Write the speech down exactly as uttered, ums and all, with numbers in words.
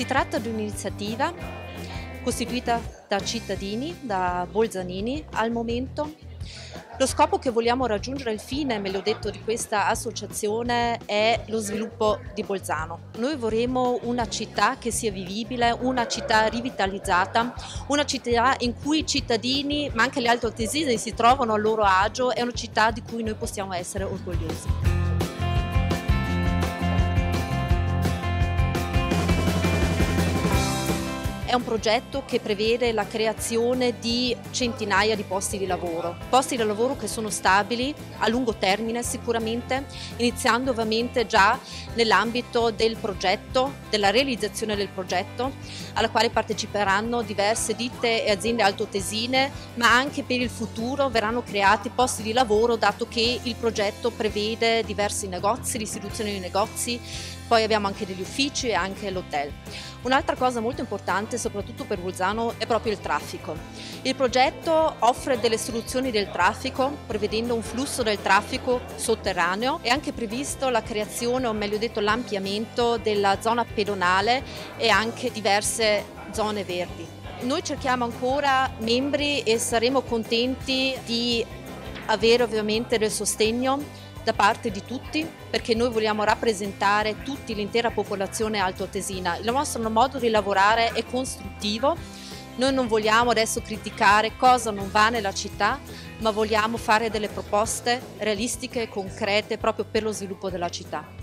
Si tratta di un'iniziativa costituita da cittadini, da bolzanini al momento. Lo scopo che vogliamo raggiungere, il fine, meglio detto, di questa associazione è lo sviluppo di Bolzano. Noi vorremmo una città che sia vivibile, una città rivitalizzata, una città in cui i cittadini, ma anche gli altoatesini, si trovano a loro agio, è una città di cui noi possiamo essere orgogliosi. È un progetto che prevede la creazione di centinaia di posti di lavoro, posti di lavoro che sono stabili a lungo termine sicuramente, iniziando ovviamente già nell'ambito del progetto, della realizzazione del progetto, alla quale parteciperanno diverse ditte e aziende altoatesine, ma anche per il futuro verranno creati posti di lavoro, dato che il progetto prevede diversi negozi, l'istituzione di negozi, poi abbiamo anche degli uffici e anche l'hotel. Un'altra cosa molto importante, soprattutto per Bolzano, è proprio il traffico. Il progetto offre delle soluzioni del traffico, prevedendo un flusso del traffico sotterraneo. È anche previsto la creazione, o meglio detto l'ampliamento della zona pedonale e anche diverse zone verdi. Noi cerchiamo ancora membri e saremo contenti di avere ovviamente del sostegno da parte di tutti, perché noi vogliamo rappresentare tutti, l'intera popolazione altoatesina. Il nostro modo di lavorare è costruttivo, noi non vogliamo adesso criticare cosa non va nella città, ma vogliamo fare delle proposte realistiche e concrete proprio per lo sviluppo della città.